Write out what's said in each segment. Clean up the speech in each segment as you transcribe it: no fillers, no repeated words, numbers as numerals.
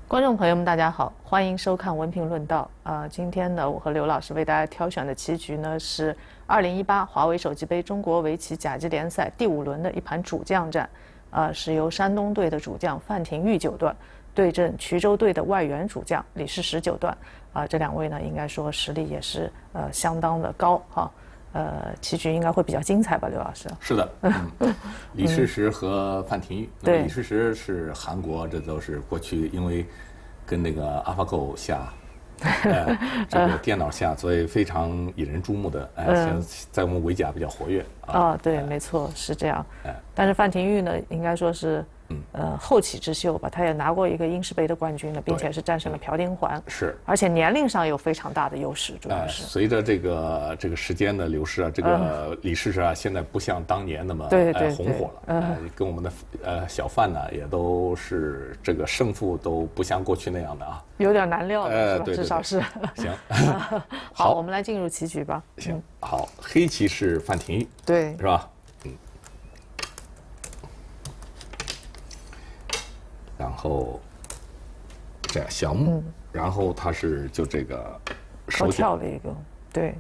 观众朋友们，大家好，欢迎收看文评论道。今天呢，我和刘老师为大家挑选的棋局呢是2018华为手机杯中国围棋甲级联赛第5轮的一盘主将战，是由山东队的主将范廷钰9段对阵衢州队的外援主将李世石9段。这两位呢，应该说实力也是相当的高哈。棋局应该会比较精彩吧，刘老师？ 是的，李世石和范廷钰。 对， 李世石是韩国，这都是过去因为跟那个 AlphaGo 下，这个电脑下，所以非常引人注目的。现在我们围甲比较活跃啊。对，没错，是这样。但是范廷钰呢，应该说是后起之秀吧，他也拿过一个英式杯的冠军了，并且是战胜了朴丁桓， 是， 而且年龄上有非常大的优势，主要是随着这个时间的流逝啊，这个李世石啊，现在不像当年那么红火了，跟我们的小范呢，也都是这个胜负都不像过去那样的啊， 有点难料了，是吧？ 对， 至少是行。 好，我们来进入棋局吧。 行，好，黑棋是范廷钰， 对， 是吧？然后这样小目，然后他是就这个手脚跳了一个，对，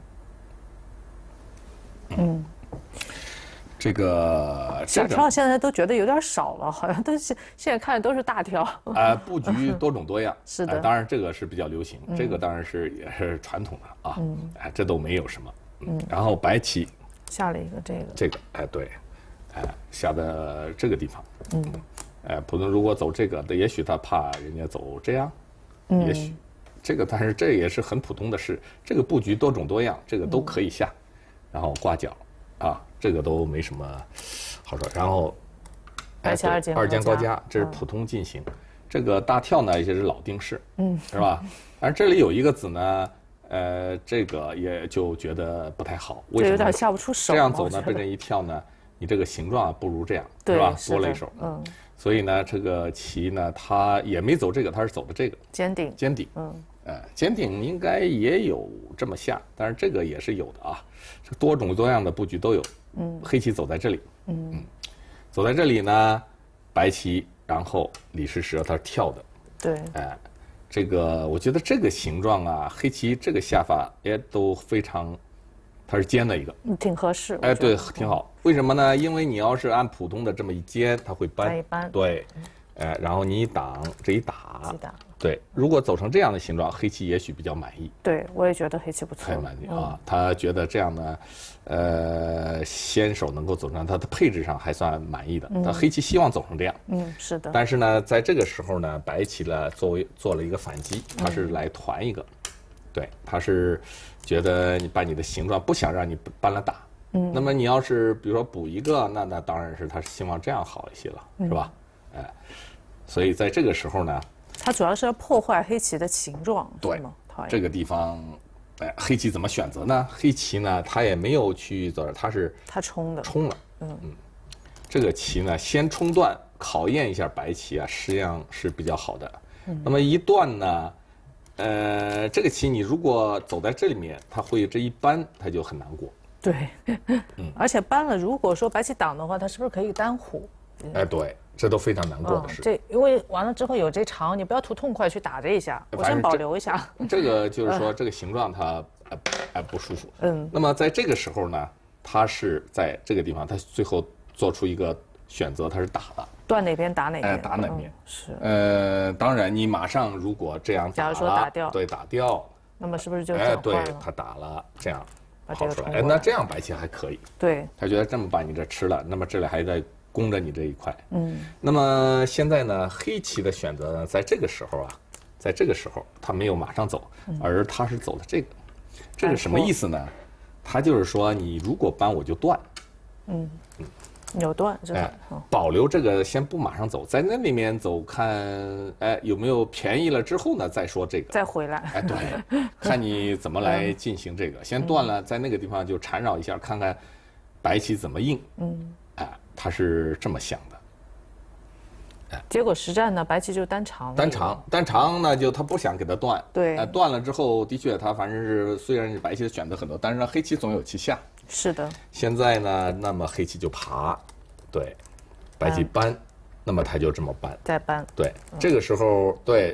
这个小跳现在都觉得有点少了，好像都是现在看的都是大跳。 布局多种多样， 是的， 当然这个是比较流行，这个当然也是传统的啊，这都没有什么，然后白棋下了一个这个，对，下的这个地方，普通如果走这个的，也许他怕人家走这样，也许这个，但是这也是很普通的事。这个布局多种多样，这个都可以下，然后挂角，这个都没什么好说。然后， 白棋二间高加，这是普通进行。这个大跳呢，也是老定式，是吧？而这里有一个子呢，这个也就觉得不太好，为什么？ 有点下不出手。 这样走呢，被人一跳呢，你这个形状不如这样，是吧？多了一手，所以呢，这个棋呢，他也没走这个，他是走的这个尖顶。 尖顶应该也有这么下，但是这个也是有的啊，这多种多样的布局都有。黑棋走在这里，走在这里呢，白棋，然后李世石他是跳的， 对， 这个我觉得这个形状啊，黑棋这个下法也都非常。它是尖的一个， 挺合适。 对，挺好。为什么呢？因为你要是按普通的这么一尖，它会扳。对，然后你一挡，这一打，对。如果走成这样的形状，黑棋也许比较满意。 对，我也觉得黑棋不错。 很满意啊，他觉得这样呢，先手能够走成，他的配置上还算满意的。他黑棋希望走成这样。 是的。 但是呢，在这个时候呢，白棋呢做了一个反击，他是来团一个，对，他是。觉得你把你的形状不想让你搬了打，那么你要是比如说补一个，那当然是他希望这样好一些了，是吧？所以在这个时候呢， 他主要是要破坏黑棋的形状， 对吗？这个地方，黑棋怎么选择呢？黑棋呢，他也没有去走，他冲了，这个棋呢，先冲断，考验一下白棋啊，实际上是比较好的。那么一断呢？这个棋你如果走在这里面，它会这一扳，它就很难过。 对，而且扳了，如果说白棋挡的话，它是不是可以单虎？ 对，这都非常难过的事。 因为完了之后有这长，你不要图痛快去打这一下，我先保留一下。 这个就是说，这个形状它不舒服。那么在这个时候呢，它是在这个地方，它最后做出一个选择，它是打了。 断哪边打哪边， 打哪边是。 当然，你马上如果这样打了，假如说打掉， 对，打掉， 那么是不是就转换了？ 对，他打了，这样好出来。那这样白棋还可以。 对， 他觉得这么把你这吃了，那么这里还在攻着你这一块。那么现在呢，黑棋的选择呢，在这个时候他没有马上走，而他是走的这个。这是什么意思呢？他就是说，你如果扳我就断。 有断是吧？ 保留这个先不马上走，在那里面走看，有没有便宜了之后呢，再说这个， 再回来。 对，看你怎么来进行这个。先断了，在那个地方就缠绕一下，看看白棋怎么应。他是这么想的。 结果实战呢，白棋就单长了。 单长呢，就他不想给他断。 对， 断了之后，的确他反正是虽然白棋的选择很多，但是黑棋总有其下。 是的。 现在呢，那么黑棋就爬，对，白棋扳，那么他就这么扳， 再扳。 对，这个时候对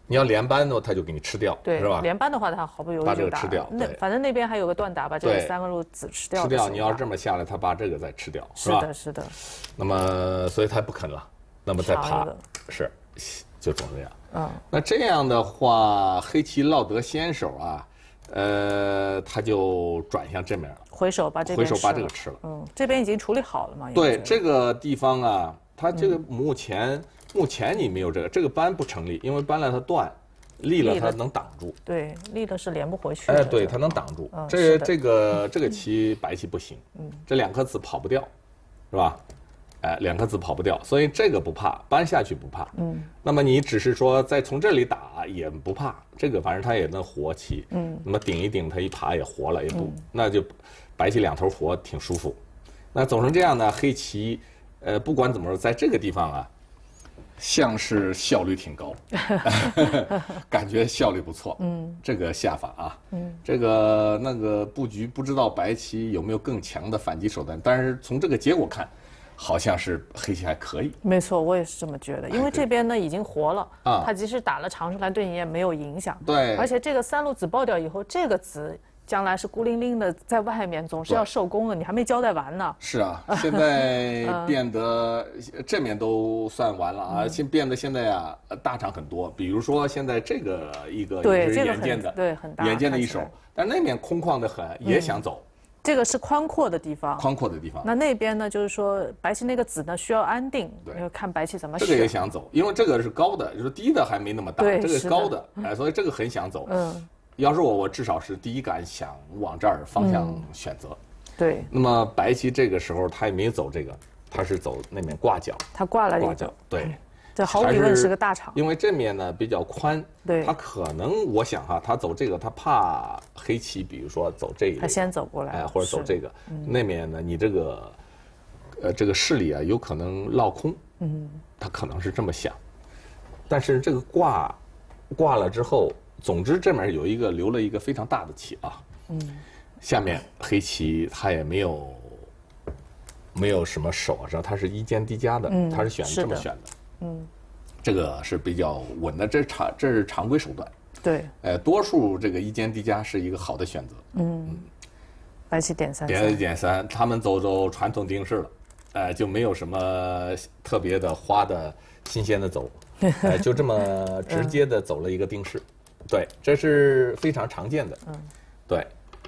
你要连扳的话，他就给你吃掉， 对， 是吧？ 连扳的话，他毫不犹豫把这就打个吃掉。 那反正那边还有个断打，把这3个路子吃掉。 吃掉，你要是这么下来，他把这个再吃掉，是吧？ 是的，是的。 那么，所以他不肯了，那么再爬，是，就总这样。那这样的话，黑棋落得先手啊，他就转向这面了， 回手把这个吃了。 这边已经处理好了嘛？ 对，这个地方啊，它这个目前你没有这个扳不成立，因为扳了它断，立了它能挡住。 对，立了是连不回去的。 对，它能挡住。这个棋白棋不行，这2颗子跑不掉，是吧？2颗子跑不掉，所以这个不怕，扳下去不怕。那么你只是说再从这里打也不怕，这个反正它也能活棋。那么顶一顶，它一爬也活了，也不，那就白棋2头活挺舒服。那走成这样呢，黑棋不管怎么说，在这个地方啊，像是效率挺高，感觉效率不错。这个下法啊，这个那个布局不知道白棋有没有更强的反击手段，但是从这个结果看。好像是黑棋还可以， 没错，我也是这么觉得。因为这边呢已经活了，它即使打了长出来，对你也没有影响。 对， 而且这个3路子爆掉以后，这个子将来是孤零零的在外面，总是要受攻的，你还没交代完呢。 是啊，现在变得这面都算完了啊，变得现在啊大场很多。比如说现在这个一个也是眼见的， 对，很大眼见的一手，但那面空旷的很，也想走。 这个是宽阔的地方，那边呢，就是说白棋那个子呢需要安定，要看白棋怎么选。 这个也想走，因为这个是高的，就是低的还没那么大，这个是高的，所以这个很想走。要是我至少是第一感想往这儿方向选择。 对。 那么白棋这个时候他也没走这个，他是走那面挂角。 他挂了一角，对。 这毫无疑问是个大场， 因为这面呢比较宽， 对， 他可能我想哈，他走这个他怕黑棋，比如说走这一， 他先走过来， 或者走这个，那面呢你这个势力啊有可能落空，他可能是这么想，但是这个挂了之后，总之这面留了一个非常大的棋啊，下面黑棋他也没有什么手啊，他是一间低加的，他是这么选的。这个是比较稳的，这是常规手段。 对， 多数这个一间低加是一个好的选择。 白棋点3， 点3，他们走传统定式了，就没有什么特别的花的新鲜的走，就这么直接的走了一个定式。对，这是非常常见的。对。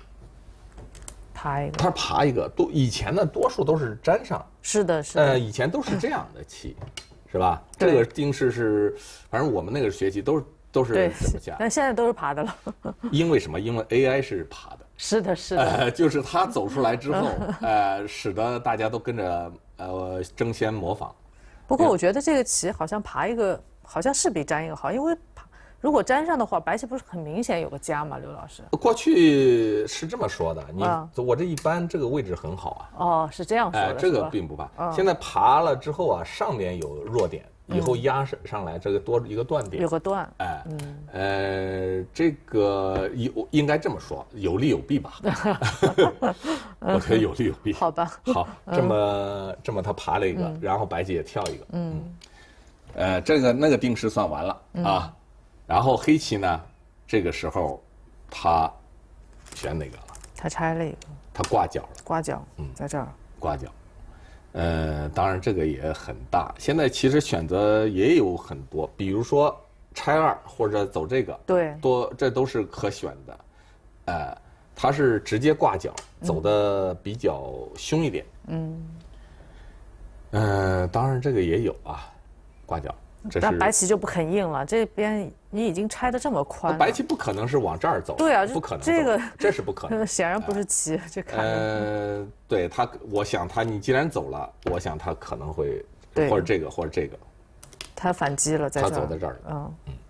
他爬一个，以前呢多数都是粘上。 是的。 以前都是这样的棋。是吧？这个定式是，反正我们那个学习都是这么下， 但现在都是爬的了。 因为什么？因为 AI 是爬的。 是的。 就是它走出来之后，使得大家都跟着争先模仿。 不过我觉得这个棋好像爬一个，好像是比粘一个好，因为如果粘上的话，白棋不是很明显有个加吗？刘老师， 过去是这么说的，我这一般这个位置很好啊。是这样说的。 这个并不怕。现在爬了之后啊，上面有弱点，以后压上来这个多一个断点， 有个断。 这个应该这么说，有利有弊吧。我觉得有利有弊。 好吧。 好，这么他爬了一个，然后白棋也跳一个。这个那个定式算完了啊。然后黑棋呢，这个时候他选哪个了？ 他拆了一个， 他挂角了。 挂角，在这儿挂角。当然这个也很大。现在其实选择也有很多，比如说拆2或者走这个， 对， 这都是可选的。他是直接挂角，走的比较凶一点。当然这个也有啊，挂角。 但白棋就不肯硬了，这边你已经拆得这么宽了， 白棋不可能是往这儿走， 对啊， 不可能， 这是不可能， 显然不是棋，这看着。 对他，我想你既然走了，我想他可能会或者这个或者这个， 他反击了， 他走在这儿了。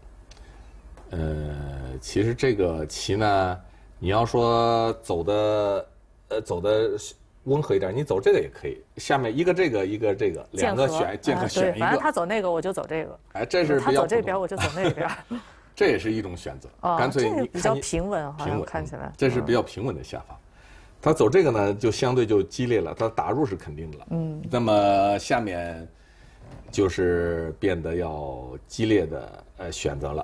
其实这个棋呢，你要说走的温和一点，你走这个也可以。下面一个这个，一个这个，两个选一个。 反正他走那个，我就走这个。 这是他走这边，我就走那边。 这也是一种选择。干脆你比较平稳，好像看起来。 这是比较平稳的下法。他走这个呢，就相对就激烈了。他打入是肯定的了。那么下面就是变得要激烈的选择了。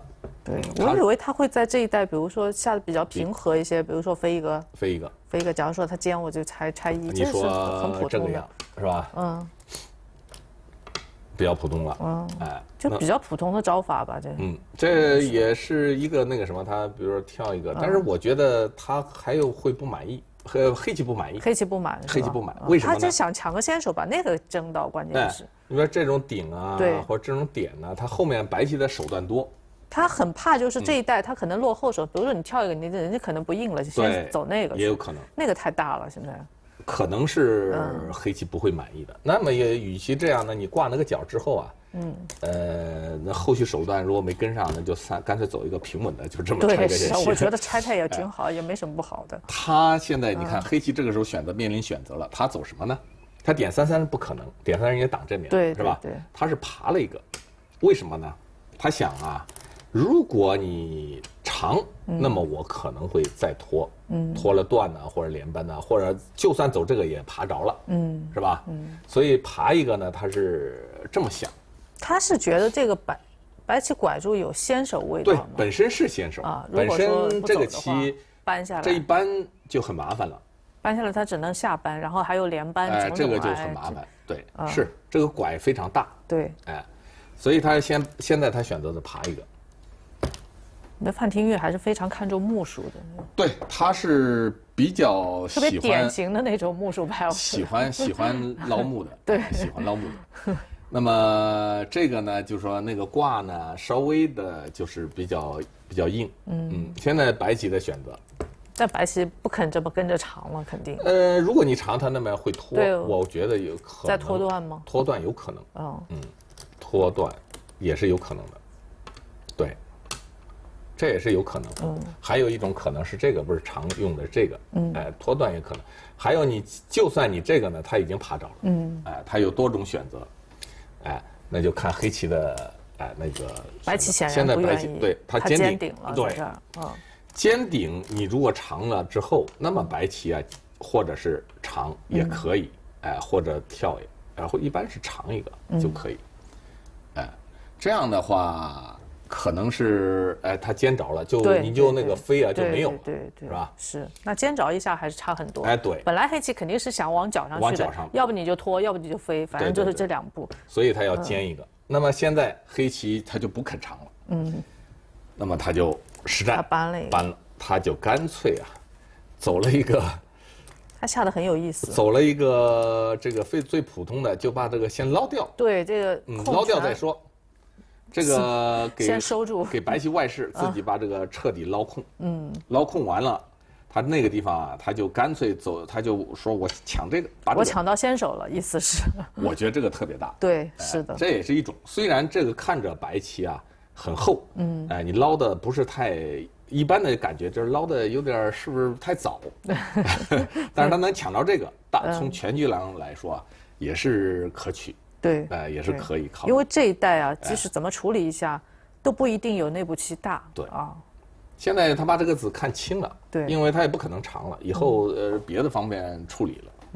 对，我以为他会在这一带，比如说下的比较平和一些，比如说飞一个。假如说他尖，我就拆一， 你说很普通的，是吧？嗯。比较普通了， 哎，就比较普通的招法吧， 这也是一个那个什么，他比如说跳一个，但是我觉得他还有会不满意，黑棋不满意， 黑棋不满， 为什么呢？ 他就想抢个先手，把那个争到，关键是。 你说这种顶啊，或者这种点呢，他后面白棋的手段多， 他很怕就是这一代他可能落后手，比如说你跳一个，人家可能不应了，先走那个， 也有可能， 那个太大了，现在。 可能是黑棋不会满意的。那么也与其这样呢，你挂那个角之后啊，那后续手段如果没跟上，那就干脆走一个平稳的，就这么拆个下去。 我觉得拆它也挺好，也没什么不好的。 他现在你看黑棋这个时候面临选择了，他走什么呢？他点33不可能，点33人家挡这面，是吧？ 对， 他是爬了一个，为什么呢？他想啊，如果你长，那么我可能会再拖，拖了断呢，或者连扳呢，或者就算走这个也爬着了，是吧？所以爬一个呢，他是这么想。 他是觉得这个白棋拐住有先手味道吗？ 对，本身是先手啊。本身这个棋扳下来， 这一扳就很麻烦了。 扳下来他只能下扳，然后还有连扳， 这个就很麻烦。对，是这个拐非常大。 对， 所以他现在他选择的爬一个。 你的范廷钰还是非常看重目数的。 对，他是比较喜欢特别典型的那种目数派， 喜欢捞目的， 对， 喜欢捞目的。那么这个呢，就是说那个卦呢，稍微的就是比较硬。现在白棋的选择， 但白棋不肯这么跟着长了，肯定。 如果你长，他那么会拖，我觉得有可能。 再拖断吗？ 拖断有可能。拖断也是有可能的，对。这也是有可能，还有一种可能是这个不是常用的这个，拖断也可能。还有就算你这个呢，他已经爬着了，他有多种选择，那就看黑棋的，那个白棋显然不愿意， 对他尖顶了， 对，尖顶你如果长了之后，那么白棋啊，或者是长也可以，或者跳，然后一般是长一个就可以，这样的话。可能是他尖着了，你就那个飞啊就没有了， 对， 是吧？ 是，那尖着一下还是差很多。 对， 本来黑棋肯定是想往角上去的，要不你就拖，要不你就飞，反正就是这两步。 所以他要尖一个。那么现在黑棋他就不肯长了，那么他就实战搬了， 他就干脆啊，走了一个。 他下的很有意思， 走了一个这个最普通的，就把这个先捞掉。 对，这个捞掉再说。这个先收住， 给白棋外势，自己把这个彻底捞空。捞空完了，他那个地方啊，他就干脆走，他就说我抢这个， 我抢到先手了，意思是。 我觉得这个特别大。 对，是的。 这也是一种，虽然这个看着白棋啊很厚，你捞的不是太一般的感觉，就是捞的有点是不是太早？但是他能抢到这个，从全局来说啊，也是可取。 对， 也是可以考虑。 因为这一代啊，即使怎么处理一下，都不一定有那步棋大。 对啊，现在他把这个子看清了， 对， 因为他也不可能长了，以后别的方面处理了。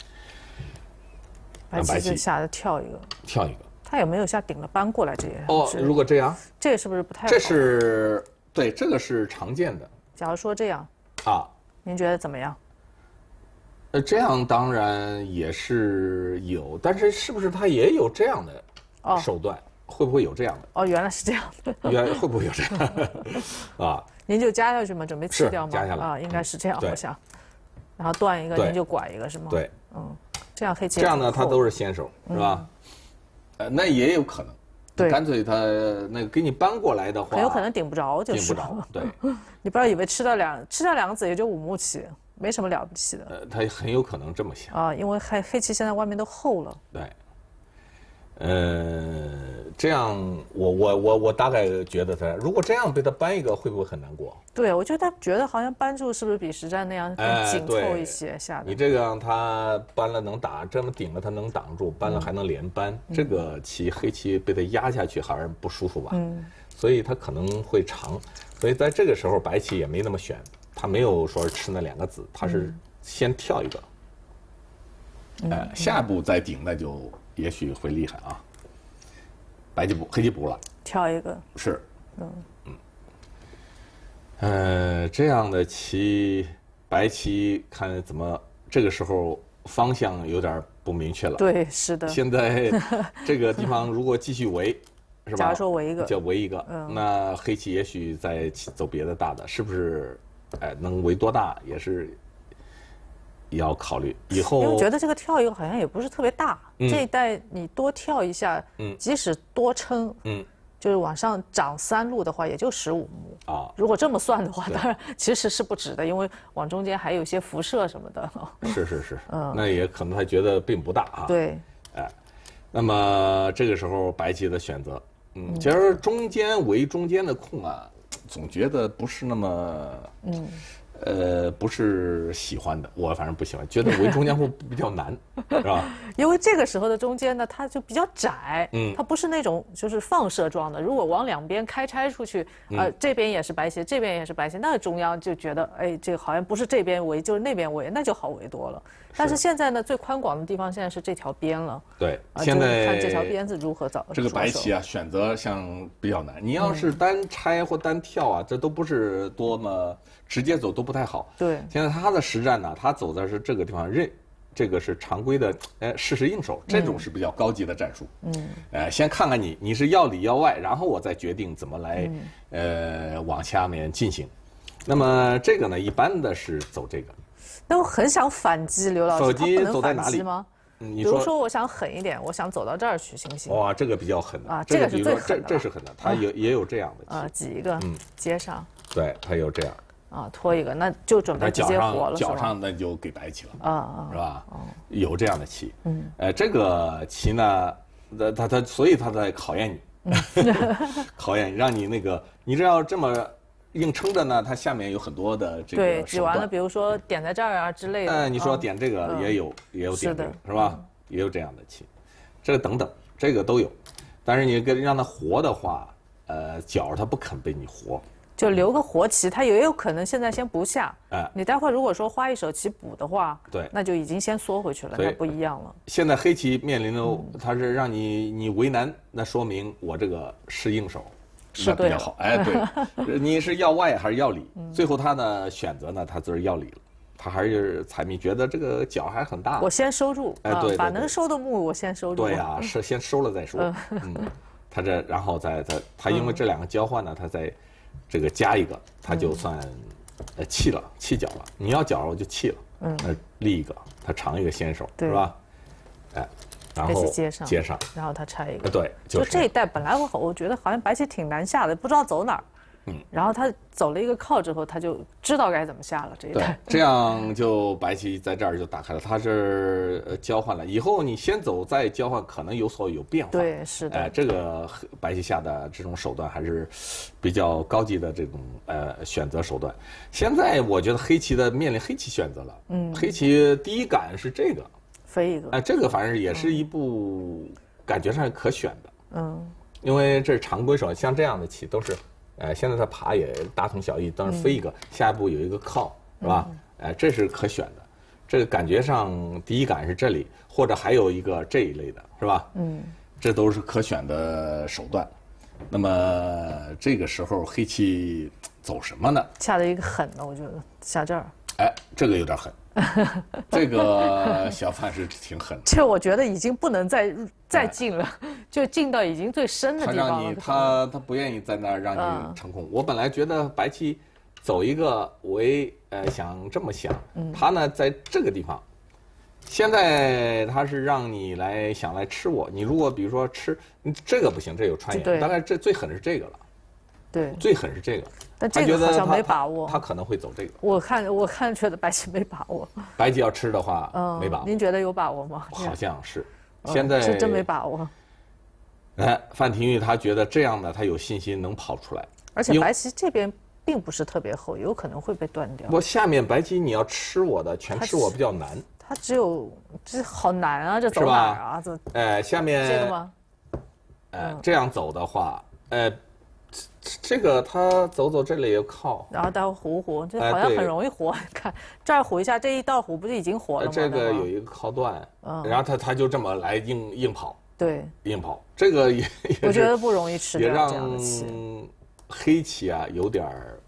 白棋下的跳一个，他有没有下顶了扳过来这些？ 如果这样， 这个是不是不太好？ 这是对，这个是常见的。 假如说这样啊， 您觉得怎么样？ 这样当然也是有，但是是不是他也有这样的手段？会不会有这样的？ 原来是这样的。 会不会有这样啊？ 您就加下去吗？准备吃掉吗？ 加下来应该是这样，我想。然后断一个，您就拐一个，是吗？ 对， 这样黑棋。 这样呢，他都是先手，是吧？那也有可能， 对， 干脆他那个给你搬过来的话， 很有可能顶不着，就是。 顶不着，对。 你不要以为吃掉两个子也就5目棋。没什么了不起的， 他很有可能这么想因为黑棋现在外面都厚了。 对，这样我大概觉得如果这样被他扳一个，会不会很难过？ 对，我觉得好像扳住是不是比实战那样更紧凑一些？下的你这个让他扳了能打，这么顶了他能挡住，扳了还能连扳，这个棋黑棋被他压下去还是不舒服吧？所以他可能会长，所以在这个时候白棋也没那么选。他没有说吃那2个子，他是先跳一个，下一步再顶，那就也许会厉害啊。白棋补，黑棋补了， 跳一个是， 这样的棋，白棋看怎么这个时候方向有点不明确了。 对，是的。 现在这个地方如果继续围，是吧？ 假如说围一个， 就围一个，那黑棋也许再走别的大的，是不是？能围多大也是要考虑。以后因为觉得这个跳一个好像也不是特别大，这一带你多跳一下，即使多撑，就是往上涨3路的话，也就15目啊。如果这么算的话，当然其实是不止的，因为往中间还有一些辐射什么的。 是，那也可能他觉得并不大啊。 对， 那么这个时候白棋的选择，其实中间围中间的空啊，总觉得不是那么，不是喜欢的，我反正不喜欢，觉得围中间会比较难，是吧？ 因为这个时候的中间呢，它就比较窄，它不是那种就是放射状的。如果往两边开拆出去，这边也是白棋，这边也是白棋，那中央就觉得，哎，这个好像不是这边围就是那边围，那就好围多了。但是现在呢，最宽广的地方现在是这条边了。 对，现在看这条边子如何找。 这个白棋啊，选择像比较难。你要是单拆或单跳啊，这都不是多么直接走都不太好。 对， 现在他的实战呢，他走的是这个地方认，这个是常规的，事实应手，这种是比较高级的战术。先看看你是要里要外，然后我再决定怎么来，往下面进行。那么这个呢，一般的是走这个。 那我很想反击，刘老师， 手机走在哪里吗？比如说，我想狠一点，我想走到这儿去，行不行？ 哇，这个比较狠的啊，这个是最狠的， 这是狠的，它也有这样的棋挤一个，接上。 对，它有这样。 拖一个，那就准备直接活了， 脚上那就给白棋了，是吧？有这样的棋，这个棋呢，所以他在考验你，考验你，让你那个，你只要这么硬撑着呢，它下面有很多的这个对，挤完了，比如说点在这儿啊之类的。 你说点这个也有点这个是吧？也有这样的棋，这个等等，这个都有，但是你让它活的话，角它不肯被你活。 就留个活棋，它也有可能现在先不下。你待会儿如果说花一手棋补的话， 对， 那就已经先缩回去了，那不一样了。 现在黑棋面临的它是让你为难，那说明我这个是应手， 是比较好。对，你是要外还是要里？最后他的选择呢，他就是要里了。他还是彩迷觉得这个角还很大， 我先收住。 对， 把能收的目我先收住。 对呀，是先收了再说。他这然后他因为这两个交换呢，他再这个加一个，他就算弃角了。你要角我就弃了。立一个，他尝一个先手，是吧？然后接上， 然后他拆一个。 对， 就这一带本来我觉得好像白棋挺难下的，不知道走哪儿。然后他走了一个靠之后，他就知道该怎么下了这一带。 这样就白棋在这儿就打开了，他是交换了。以后你先走再交换，可能有变化。 对，是的。 这个白棋下的这种手段还是比较高级的这种选择手段。现在我觉得黑棋面临黑棋选择了。黑棋第一感是这个飞一个。 这个反正也是一步感觉上可选的。因为这是常规手，像这样的棋都是。现在它爬也大同小异，当然飞一个，下一步有一个靠，是吧？这是可选的，这个感觉上第一感是这里，或者还有一个这一类的，是吧？这都是可选的手段。那么这个时候黑棋走什么呢？ 下了一个狠的，我觉得下这儿。 这个有点狠，这个小范是挺狠的。 这我觉得已经不能再进了，就进到已经最深的地方了。 他不愿意在那儿让你成空。我本来觉得白棋走一个，我想这么想，他呢在这个地方，现在他是让你想来吃我。你如果比如说吃这个不行，这有穿眼，大概这最狠的是这个了。 对， 最狠是这个， 但这个好像没把握。 他可能会走这个。 我看觉得白棋没把握。 白棋要吃的话，没把握。 您觉得有把握吗？ 好像是，现在是真没把握。 范廷玉他觉得这样的他有信心能跑出来， 而且白棋这边并不是特别厚，有可能会被断掉。 下面白棋你要吃我的，全吃我比较难。 它这好难啊，这走哪儿啊？ 下面这个吗？ 这样走的话，这个他走这里有靠， 然后待会糊，这好像很容易活。看这儿糊一下，这一道糊不是已经活了吗？ 这个有一个靠段，然后他就这么来硬跑。 对， 硬跑，这个也我觉得不容易吃掉也让这样的棋。 黑棋啊有点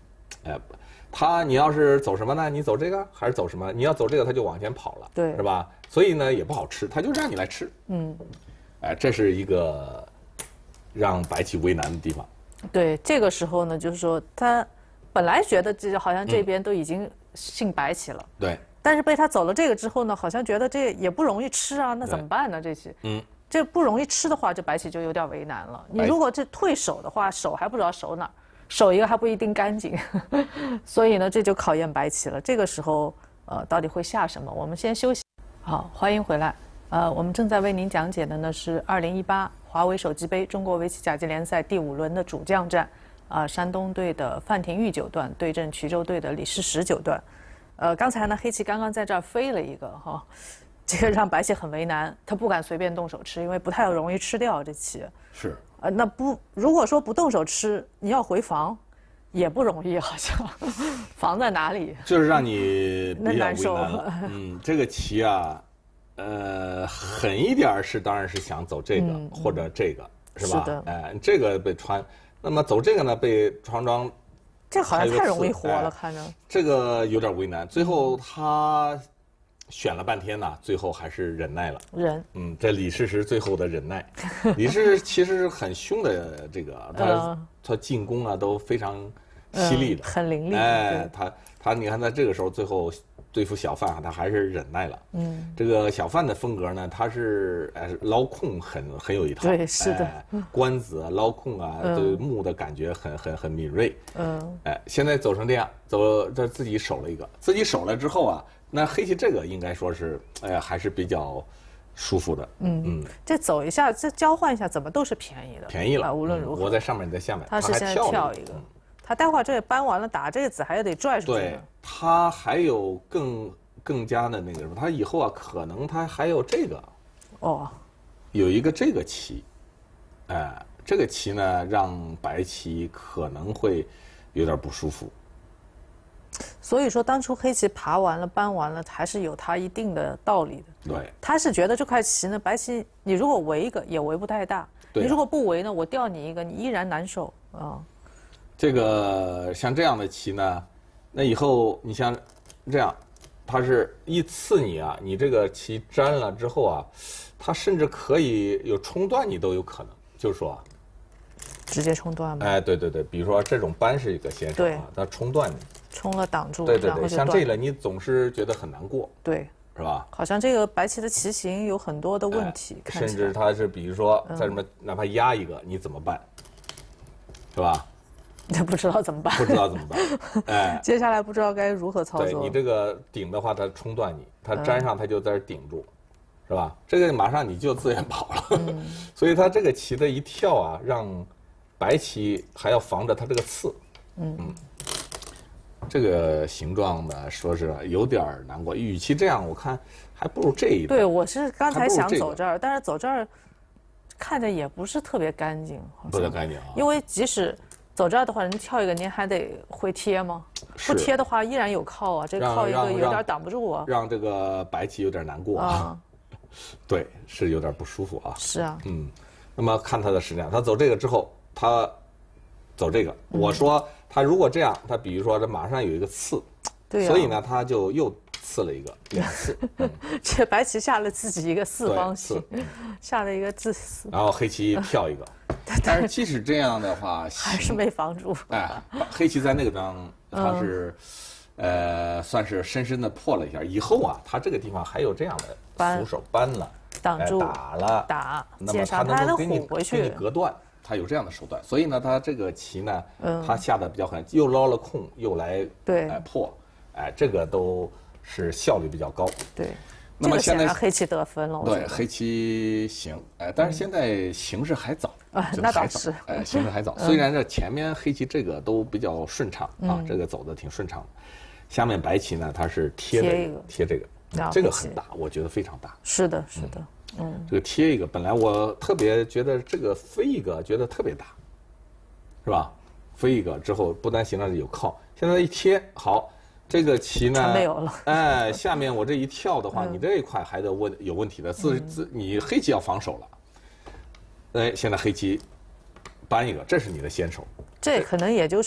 你要是走什么呢？你走这个还是走什么？你要走这个，他就往前跑了， 对， 是吧？所以呢也不好吃，他就让你来吃。这是一个让白棋为难的地方。 对，这个时候呢，就是说他本来觉得这好像这边都已经姓白棋了， 对。 但是被他走了这个之后呢，好像觉得这也不容易吃啊，那怎么办呢？这棋，这不容易吃的话，这白棋就有点为难了。你如果这退守的话，守还不知道守哪儿。守一个还不一定干净，所以呢，这就考验白棋了。这个时候，到底会下什么？我们先休息。好，欢迎回来。我们正在为您讲解的呢是2018华为手机杯中国围棋甲级联赛第5轮的主将战，山东队的范廷钰九段对阵衢州队的李世石九段。刚才呢，黑棋刚刚在这儿飞了一个哈，这个让白棋很为难，他不敢随便动手吃，因为不太容易吃掉这棋。 是。 那如果说不动手吃，你要回防，也不容易，好像防在哪里？ 就是让你比较为难了。 这个棋啊，狠一点是当然是想走这个或者这个，是吧？ 是的。 这个被穿，那么走这个呢被川庄， 这好像太容易活了，看着。 这个有点为难，最后他选了半天呢，最后还是忍耐了。这李世石最后的忍耐，李世石其实是很凶的，这个他进攻啊都非常犀利的， 很凌厉。 他你看他这个时候最后对付小范他还是忍耐了。这个小范的风格呢，他是捞空很有一套。 对，是的。 官子啊，捞空啊，对目的感觉很敏锐。现在走成这样，这自己守了一个，自己守了之后啊。那黑棋这个应该说是，还是比较舒服的。 这走一下，这交换一下，怎么都是便宜的。 便宜了， 无论如何。 我在上面，你在下面。 他是现在跳一个，他待会儿这搬完了打这个子还得拽出去。 对，他还有更加的那个什么，他以后啊可能他还有这个。有一个这个棋，这个棋呢让白棋可能会有点不舒服。 所以说，当初黑棋爬完了、搬完了，还是有它一定的道理的。 对， 他是觉得这块棋呢，白棋你如果围一个也围不太大，你如果不围呢，我掉你一个，你依然难受啊。 这个像这样的棋呢，那以后你像这样，它是一刺你啊，你这个棋粘了之后啊，它甚至可以有冲断你都有可能，就是说。 直接冲断吗？ 对，比如说这种扳是一个先手啊，它冲断你。 冲了挡住， 对，像这个你总是觉得很难过， 对， 是吧？ 好像这个白棋的棋形有很多的问题， 甚至它是比如说在什么，哪怕压一个，你怎么办？是吧？ 不知道怎么办， 不知道怎么办， 接下来不知道该如何操作。 对你这个顶的话，它冲断你，它粘上它就在这顶住，是吧？这个马上你就自愿跑了，所以它这个棋的一跳啊，让白棋还要防着它这个刺，这个形状呢，说是有点难过。与其这样，我看还不如这一段。 对，我是刚才想走这儿，但是走这儿看着也不是特别干净， 不太干净啊。 因为即使走这儿的话，人跳一个，您还得会贴吗？不贴的话，依然有靠啊，这靠一个有点挡不住啊， 让这个白棋有点难过啊。对，是有点不舒服啊。 是啊， 那么看他的实量，他走这个之后，他走这个，我说他如果这样，他比如说这马上有一个刺， 对， 所以呢他就又刺了一个2刺， 这白棋下了自己一个四方形，下了一个自私， 然后黑棋跳一个，但是即使这样的话， 还是没防住。 黑棋在那个地方他是，算是深深的破了一下。以后啊，他这个地方还有这样的扶手扳了。 挡住打了， 那么他能够给你隔断，他有这样的手段，所以呢，他这个棋呢，他下的比较狠，又捞了空，又来破，这个都是效率比较高。 对， 那么现在黑棋得分了， 对，黑棋行，但是现在形势还早， 那倒是， 形势还早。虽然这前面黑棋这个都比较顺畅啊，这个走的挺顺畅的，下面白棋呢，它是贴这个。这个很大，我觉得非常大。 是的， 这个贴一个，本来我特别觉得这个飞一个，觉得特别大，是吧？飞一个之后，不单形状有靠，现在一贴好，这个棋呢没有了。 下面我这一跳的话，你这一块还得有问题的，你黑棋要防守了。现在黑棋搬一个，这是你的先手。 这可能也就是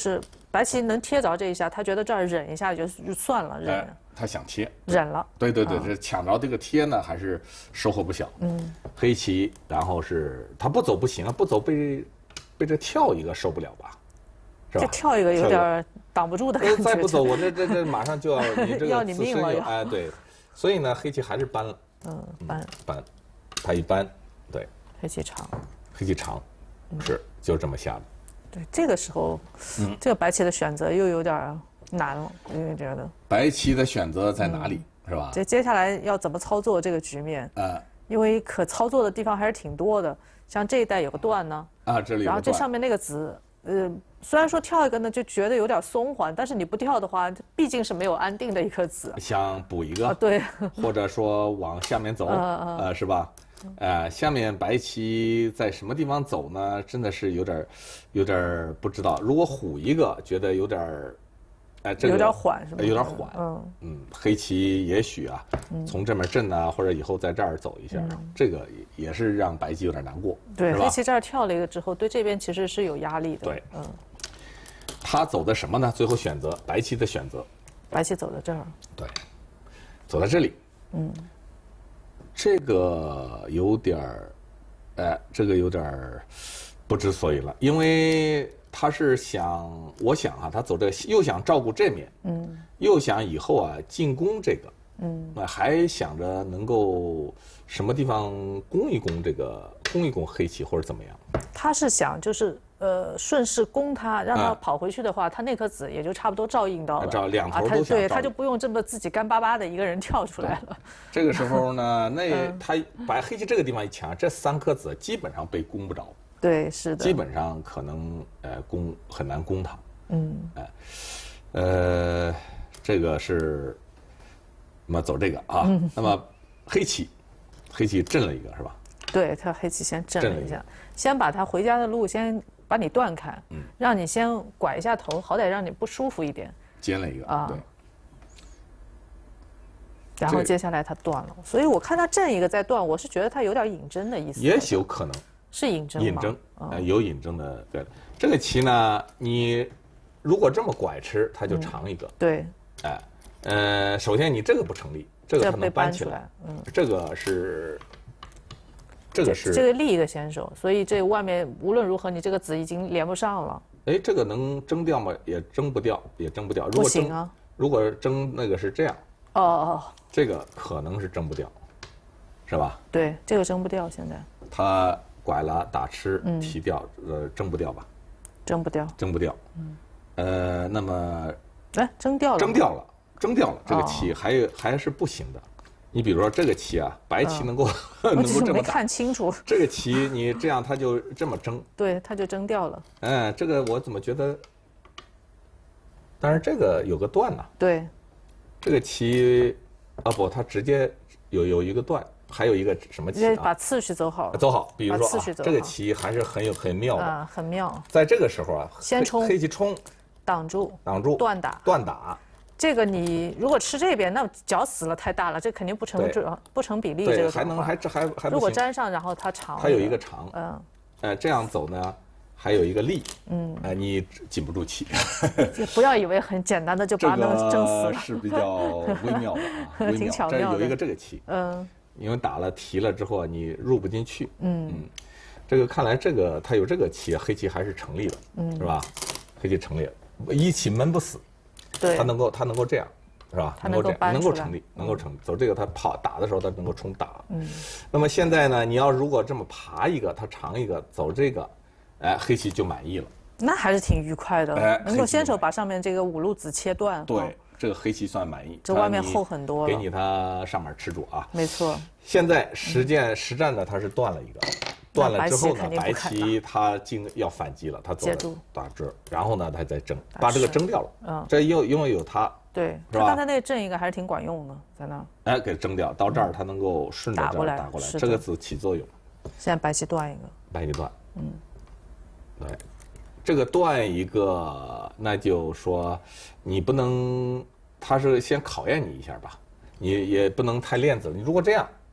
白棋能贴着这一下，他觉得这儿忍一下就算了，忍了。 他想贴， 忍了。 对，这抢着这个贴呢，还是收获不小。黑棋，然后是他不走不行啊，不走被这跳一个受不了吧？是吧？ 这跳一个有点挡不住的感觉。 再不走，我这马上就要你这个要你命了。 哎，对，所以呢，黑棋还是搬了。搬，他一搬，对。 黑棋长。 黑棋长，是就这么下的。 对，这个时候，这个白棋的选择又有点难了，因为觉得白棋的选择在哪里，是吧？ 这接下来要怎么操作这个局面？因为可操作的地方还是挺多的，像这一带有个段呢， 这里有个段， 然后这上面那个子，虽然说跳一个呢就觉得有点松缓，但是你不跳的话，毕竟是没有安定的一颗子。 想补一个， 对， 或者说往下面走，是吧？下面白棋在什么地方走呢？真的是有点不知道。如果虎一个，觉得有点，这个有点缓是吧？ 有点缓。黑棋也许啊，从这面震啊，或者以后在这儿走一下，这个也是让白棋有点难过。 对，黑棋这儿跳了一个之后，对这边其实是有压力的。 对，他走的什么呢？最后选择白棋的选择， 白棋走到这儿， 对，走到这里，这个有点儿，这个有点儿不知所以了，因为他是想，我想啊，他走这个又想照顾这面，又想以后啊进攻这个，还想着能够什么地方攻一攻黑棋或者怎么样？ 他是想就是顺势攻他，让他跑回去的话，他那颗子也就差不多照应到了， 照两头都想照应。 对，他就不用这么自己干巴巴的一个人跳出来了。 这个时候呢，他把黑棋这个地方一抢，这3颗子基本上被攻不着。 对，是的。 基本上可能很难攻它。这个是，那么走这个啊，那么黑棋震了一个是吧？ 对，他黑棋先震了一下，先把他回家的路先把你断开，让你先拐一下头，好歹让你不舒服一点。 尖了一个啊，对。 然后接下来他断了，所以我看他震一个再断，我是觉得他有点引针的意思。 也许有可能是引针吗？ 引针，有引针的。对，这个棋呢，你如果这么拐吃，它就长一个。 对。 首先你这个不成立，这个它能搬起来。这个立一个先手，所以这外面无论如何，你这个子已经连不上了。 这个能争掉吗？也争不掉， 不行啊！ 如果争那个是这样，这个可能是争不掉，是吧？ 对，这个争不掉。现在他拐了打吃提掉，争不掉吧？ 争不掉。 那么争掉了。 这个棋还是不行的。你比如说这个棋啊，白棋能够这么打， 没看清楚。 这个棋你这样，它就这么争， 对，它就争掉了。 这个我怎么觉得？但是这个有个断呢。 对， 这个棋，不，它直接有一个断，还有一个什么棋啊？ 把次序走好。 走好，比如说这个棋还是很妙的。 很妙。 在这个时候啊， 先冲， 黑棋冲， 挡住，断打。这个你如果吃这边，那脚死了太大了，这肯定不成比例。这个还如果粘上，然后它长， 它有一个长，这样走呢，还有一个力，你紧不住气。 不要以为很简单的就把它能争死了， 是比较微妙的啊， 挺巧妙的。 这有一个这个棋，因为打了提了之后你入不进去，这个看来它有这个棋，黑棋还是成立的，是吧？黑棋成立了，一棋闷不死。 对， 他能够这样，是吧？ 能够成立，走这个他打的时候，他能够冲打。那么现在呢，你要如果这么爬一个，他长一个，走这个，黑棋就满意了。 那还是挺愉快的，能够先手把上面这个5路子切断。 对，这个黑棋算满意。 这外面厚很多了， 给你它上面吃住啊。 没错。 现在实战呢，它是断了一个。断了之后呢，白棋他要反击了，他走打这，然后呢，他再争，把这个争掉了。这因为有他， 对，他刚才那个震一个还是挺管用的，在那。 给争掉，到这儿他能够顺着这儿打过来，这个子起作用。 现在白棋断一个。 白棋断，对，这个断一个，那就说你不能，他是先考验你一下吧，你也不能太链子。你如果这样。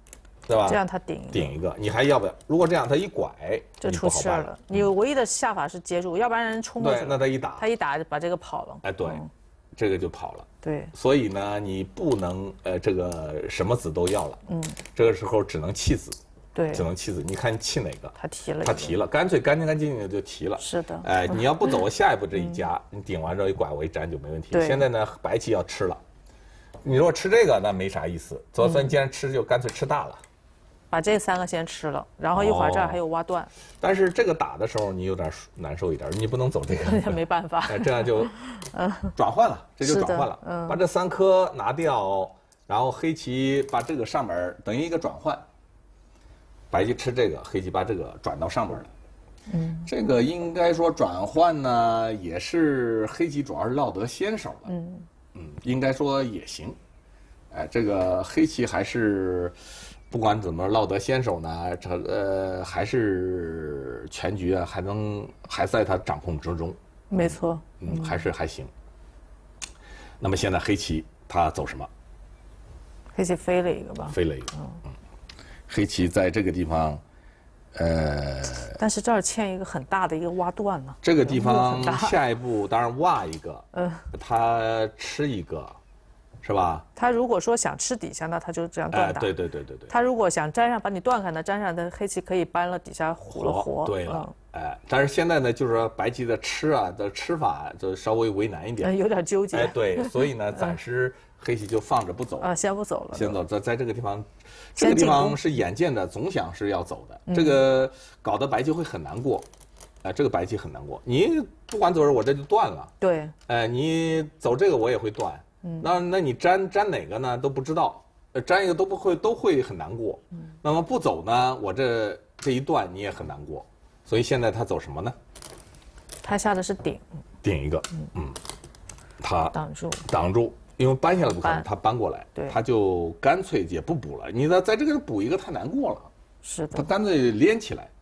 对吧？ 这样他顶一个，你还要不要？如果这样他一拐就出事了。你唯一的下法是接住，要不然人冲过去。 对，那他一打把这个跑了。 哎，对，这个就跑了。 对， 所以呢，你不能这个什么子都要了。这个时候只能弃子。 对， 只能弃子。你看弃哪个？ 他提了， 干脆干净净就提了。 是的。 哎，你要不走下一步这一夹，你顶完之后一拐我一粘就没问题。现在呢，白棋要吃了。你如果吃这个，那没啥意思。左孙既然吃，就干脆吃大了。 把这3个先吃了，然后一会儿这儿还有挖断。 但是这个打的时候你有点难受一点，你不能走这个。 没办法。 这样就转换了，这就转换了。把这3颗拿掉，然后黑棋把这个上面等于一个转换。白棋吃这个，黑棋把这个转到上面了。这个应该说转换呢，也是黑棋主要是落得先手了。应该说也行。哎，这个黑棋还是。不管怎么落得先手呢，还是全局啊，还在他掌控之中。 没错， 还行。那么现在黑棋他走什么？ 黑棋飞了一个吧。 飞了一个。黑棋在这个地方， 但是这儿欠一个很大的一个挖断呢。 这个地方下一步当然挖一个，他吃一个。是吧？ 他如果说想吃底下，那他就这样断打。 对。 他如果想粘上，把你断开呢，粘上的黑棋可以搬了底下糊了活。 对了，但是现在呢，就是说白棋的吃法就稍微为难一点， 有点纠结。 哎，对，所以呢，暂时黑棋就放着不走。 先不走了。 先走，在这个地方，这个地方是眼见的，总想是要走的，这个搞得白棋会很难过。这个白棋很难过。你不管走着，我这就断了。 对。 你走这个我也会断。那你粘哪个呢？都不知道，粘一个都会很难过。那么不走呢，我这一段你也很难过。所以现在他走什么呢？ 他下的是顶一个，他挡住，因为搬下来不可能，他搬过来，他就干脆也不补了。你在这个补一个太难过了， 是的， 他干脆连起来，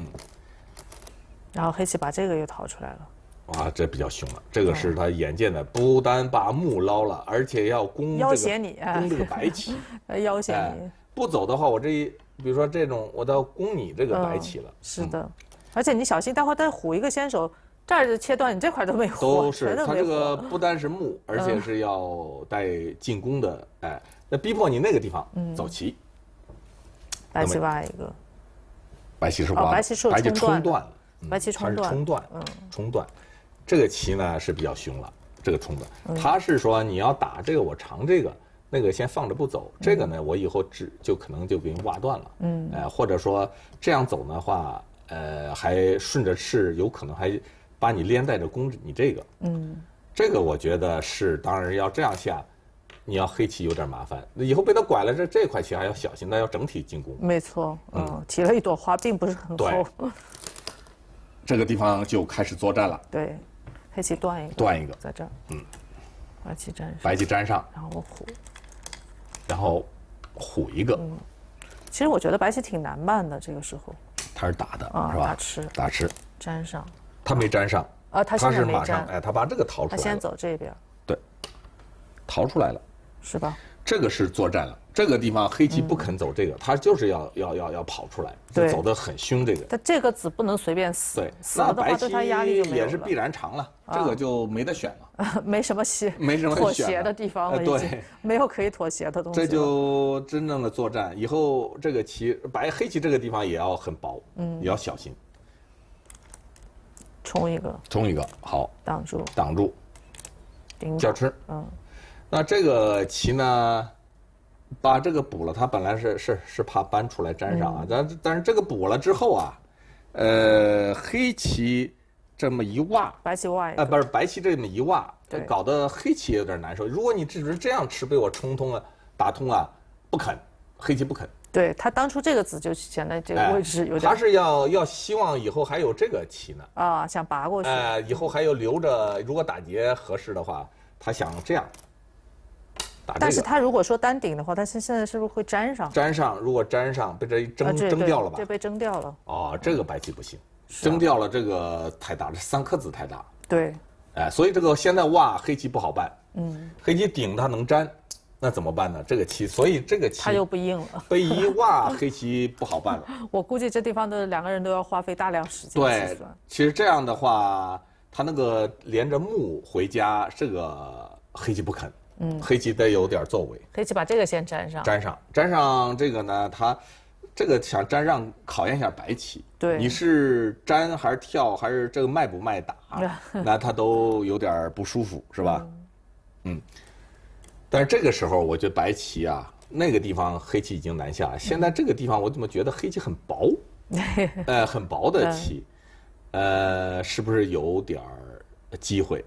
然后黑棋把这个又掏出来了。 哇，这比较凶了。这个是他眼见的，不单把目捞了，而且要攻要挟你， 攻这个白棋， 要挟你。 不走的话，我比如说这种，我都要攻你这个白棋了。 是的，而且你小心，待会儿再虎一个先手，这儿就切断，你这块都没活。 都是他这个不单是目，而且是要带进攻的，那逼迫你那个地方走棋。 白棋挖一个， 白棋是挖， 白棋冲断了， 白棋冲断， 冲断。这个棋呢是比较凶了，这个冲断，他是说你要打这个我长这个，那个先放着不走，这个呢我以后就可能就给你挖断了，或者说这样走的话，还顺着势，有可能还把你连带着攻你这个，这个我觉得是，当然要这样下，你要黑棋有点麻烦，以后被他拐了这块棋还要小心，那要整体进攻。 没错，提了一朵花，并不是很厚。 这个地方就开始作战了。 对。黑棋断一个，在这儿，白棋粘上， 然后虎一个。 其实我觉得白棋挺难办的，这个时候。 他是打的，是吧？打吃， 粘上。 他没粘上， 他是马上， 他把这个逃出来了。 他先走这边。 对，逃出来了， 是吧？ 这个是作战了。这个地方黑棋不肯走这个，他就是要跑出来，走得很凶。这个， 他这个子不能随便死。 对， 死了的话对他压力就没有了。 也是必然长了，这个就没得选了， 没什么妥协的地方了，已经没有可以妥协的东西。 这就真正的作战，以后这个棋黑棋这个地方也要很薄，也要小心。 冲一个， 好， 挡住， 叫吃，那这个棋呢？把这个补了，他本来是怕搬出来粘上啊，但是这个补了之后啊，黑棋这么一挖， 白棋挖一个， 不是白棋这么一挖，搞得黑棋有点难受。如果你只是这样吃，被我冲通了、打通了，不肯，黑棋不肯。 对他当初这个子就显得这个位置有点， 他是要希望以后还有这个棋呢， 想拔过去， 以后还有留着，如果打劫合适的话，他想这样。 但是他如果说单顶的话，他现在是不是会粘上？ 如果粘上，被这蒸掉了吧？ 这被蒸掉了。 这个白棋不行，蒸掉了这个太大，这3颗子太大。 对。 所以这个现在挖黑棋不好办。黑棋顶它能粘， 那怎么办呢？这个棋，所以这个棋它又不硬了， 被一哇，黑棋不好办了。 我估计这地方的2个人都要花费大量时间。 对，其实这样的话，他那个连着木回家，这个黑棋不肯。黑棋得有点作为。 黑棋把这个先粘上。 粘上这个呢，他这个想粘上，考验一下白棋。 对， 你是粘还是跳，还是这个卖不卖打，那他都有点不舒服，是吧？但是这个时候，我觉得白棋啊，那个地方黑棋已经南下，现在这个地方我怎么觉得黑棋很薄？很薄的棋，是不是有点机会？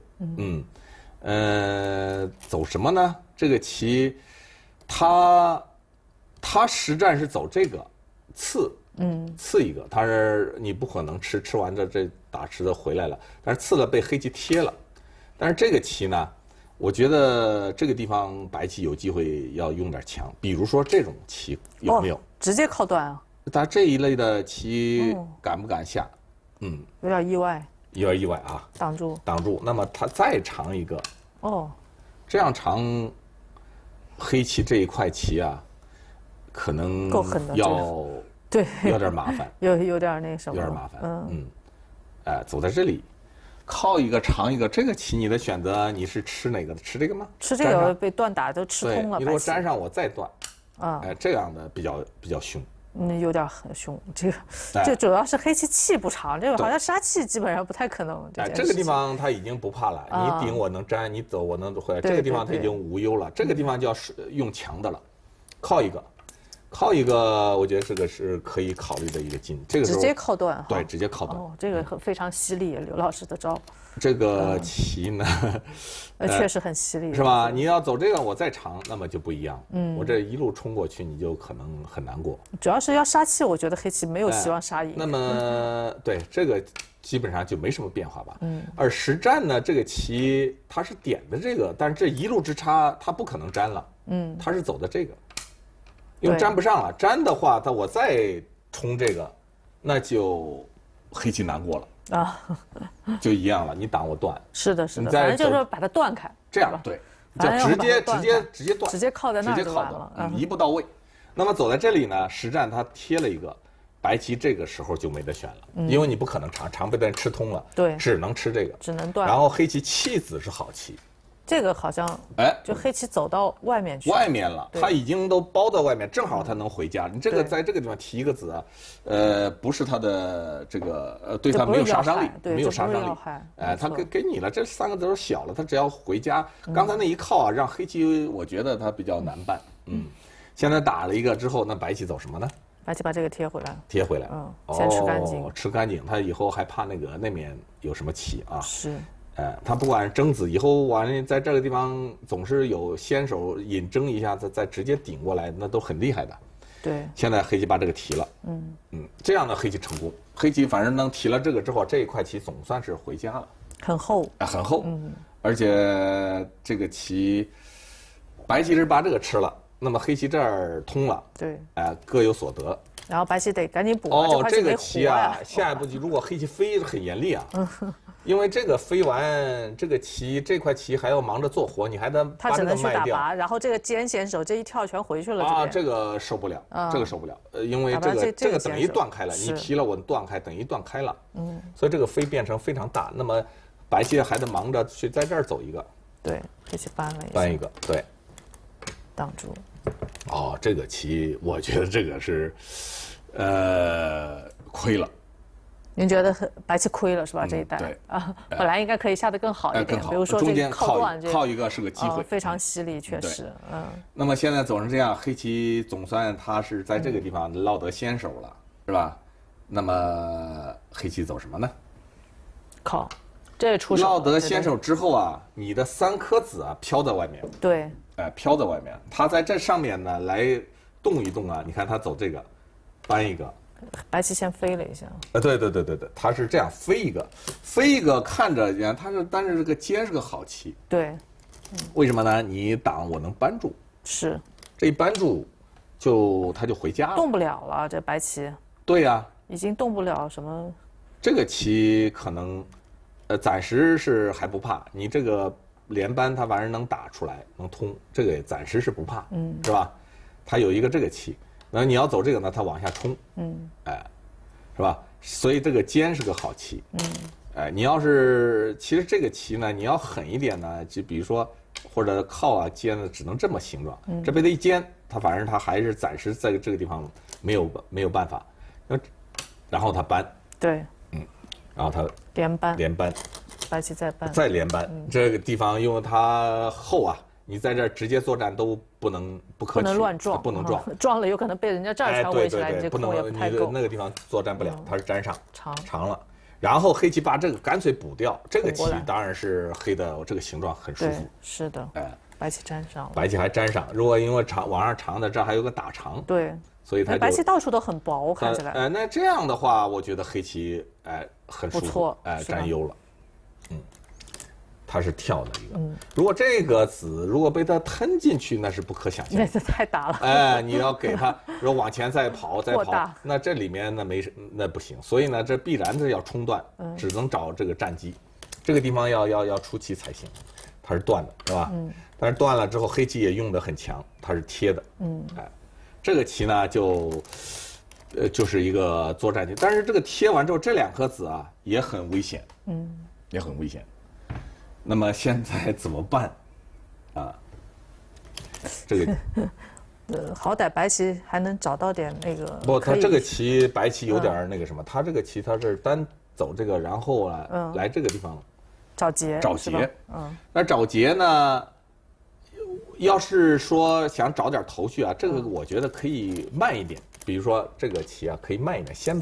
走什么呢？这个棋，他实战是走这个刺，刺一个，他是你不可能吃完这打吃的回来了，但是刺了被黑棋贴了，但是这个棋呢？我觉得这个地方白棋有机会要用点强，比如说这种棋有没有？ 直接靠断啊！ 他这一类的棋敢不敢下？ 有点意外。 有点意外啊！ 挡住。 那么他再长一个。这样长，黑棋这一块棋啊，可能够狠的， 对，有点麻烦。 有点那什么。 有点麻烦。走在这里。靠一个长一个，这个棋你的选择你是吃哪个？吃这个吗？ 吃这个被断打都吃通了。 你如果粘上我再断，这样的比较凶。 有点很凶。这主要是黑棋气不长，这个好像杀气基本上不太可能。 这个地方他已经不怕了，你顶我能粘，你走我能回来。这个地方他已经无忧了，这个地方就要用强的了，靠一个，我觉得这个是可以考虑的一个进。这个直接靠断。 对，直接靠断。 这个非常犀利，刘老师的招。 这个棋呢， 确实很犀利， 是吧？你要走这个，我再长，那么就不一样。我这一路冲过去，你就可能很难过。 主要是要杀气，我觉得黑棋没有希望杀赢。 那么，对这个基本上就没什么变化吧。而实战呢，这个棋它是点的这个，但是这一路之差，它不可能粘了。它是走的这个。因为粘不上了，粘的话，我再冲这个，那就黑棋难过了就一样了，你挡我断。 是的，反正就是说把它断开。 这样对，就直接断， 直接靠在那儿就完了， 一步到位。那么走在这里呢，实战他贴了一个白棋，这个时候就没得选了，因为你不可能长被人吃通了， 对， 只能吃这个， 只能断。 然后黑棋弃子是好棋。 这个好像就黑棋走到外面去， 外面了，他已经都包在外面，正好他能回家。你这个在这个地方提一个子啊，不是他的这个对他没有杀伤力，没有杀伤力。他给你了，这3个子都小了，他只要回家。刚才那一靠啊，让黑棋我觉得他比较难办。现在打了一个之后，那白棋走什么呢？ 白棋把这个贴回来， 先吃干净， 吃干净。他以后还怕那面有什么棋啊？ 是。 他不管争子以后完了，在这个地方总是有先手引争一下子，再直接顶过来，那都很厉害的。 对。 现在黑棋把这个提了，这样的黑棋成功，黑棋反正能提了这个之后，这一块棋总算是回家了。 很厚。 很厚。而且这个棋，白棋是把这个吃了，那么黑棋这儿通了。 对。 各有所得。 然后白棋得赶紧补。 这个棋啊，下一步棋如果黑棋飞很严厉啊。因为这个飞完这个棋，这块棋还要忙着做活，你还得把这个卖掉。 然后这个尖先手这一跳全回去了。 这个受不了，这个受不了，因为这个等于断开了，你提了我断开，等于断开了。所以这个飞变成非常大。那么白棋还得忙着去在这儿走一个。 对，黑棋搬了一下。 搬一个，对。 挡住。 这个棋我觉得这个是，亏了。 您觉得白棋亏了是吧？这一代对本来应该可以下得更好一点，比如说这个靠断， 靠一个是个机会， 非常犀利，确实。 那么现在走成这样，黑棋总算他是在这个地方落得先手了，是吧？那么黑棋走什么呢？ 靠，这出手落得先手之后啊，你的3颗子啊飘在外面。 对。 飘在外面，他在这上面呢来动一动啊，你看他走这个，搬一个。 白棋先飞了一下。 对，他是这样飞一个，看着但是这个尖是个好棋。 对。 为什么呢？你挡我能扳住。 是。 这一扳住，他就回家了。 动不了了，这白棋。 对呀。 已经动不了什么。 这个棋可能，暂时是还不怕。你这个。 连扳，它反正能打出来，能通，这个暂时是不怕，是吧？它有一个这个棋，那你要走这个呢，它往下冲，是吧？所以这个尖是个好棋，你要是其实这个棋呢，你要狠一点呢，就比如说或者靠啊尖呢，只能这么形状，这被它一尖，它反正它还是暂时在这个地方没有办法，然后它扳， 对， 然后它连扳。 白棋再扳， 再连扳，这个地方因为它厚啊，你在这儿直接作战都不可取， 不能乱撞， 不能撞， 撞了有可能被人家这儿全围起来，你这空也不太够。 那个地方作战不了，它是粘上长了，然后黑棋把这个干脆补掉，这个棋当然是黑的，这个形状很舒服。 是的，白棋粘上了， 白棋还粘上，如果因为往上长的，这还有个打长， 对， 所以它白棋到处都很薄，看起来。 那这样的话，我觉得黑棋很舒服，占优了。它是跳的一个，如果这个子如果被它吞进去，那是不可想象。 那是太大了。 你要给它，如果往前再跑，那这里面那不行。所以呢，这必然是要冲断，只能找这个战机，这个地方要出棋才行。它是断的，是吧？但是断了之后，黑棋也用得很强，它是贴的。这个棋呢就是一个作战棋，但是这个贴完之后，这2颗子啊也很危险，也很危险。那么现在怎么办？这个好歹白棋还能找到点那个。 不，他这个棋白棋有点那个什么，他这个棋他是单走这个，然后来这个地方找劫。 那找劫呢？要是说想找点头绪啊，这个我觉得可以慢一点。比如说这个棋啊，可以慢一点，先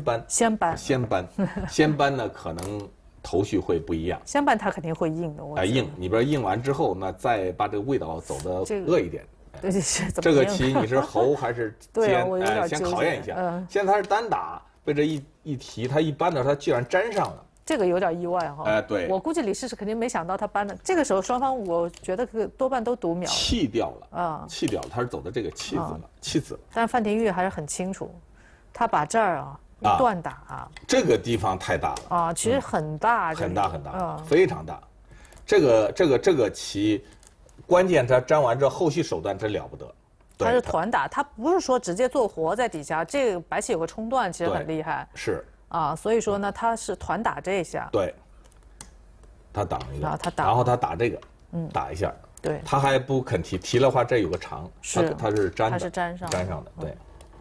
扳呢，可能头绪会不一样。 先扳它肯定会硬的， 硬，你不是硬完之后，那再把这个味道走得恶一点。这个棋你是猴还是尖？先考验一下。现在它是单打，被这一提，它一扳的时候，它居然粘上了。 这个有点意外哈。 对。 我估计李世石肯定没想到他扳的。这个时候双方我觉得多半都读秒。 弃掉了。弃掉了，他是走的这个弃子了。 但是范廷钰还是很清楚，他把这儿一断打。 这个地方太大了。 其实很大。 很大，非常大。这个棋，关键它粘完之后，后续手段真了不得。 他是团打，他不是说直接做活在底下。这个白棋有个冲断，其实很厉害。 是。 所以说呢，他是团打这一下。 对。他挡一个。然后他打这个，打一下。 对。 他还不肯提了话，这有个长。他是粘的。 他是粘上的，对。